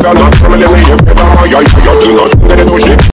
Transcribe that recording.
тебя накормленные. Это моя, ты на сумере души.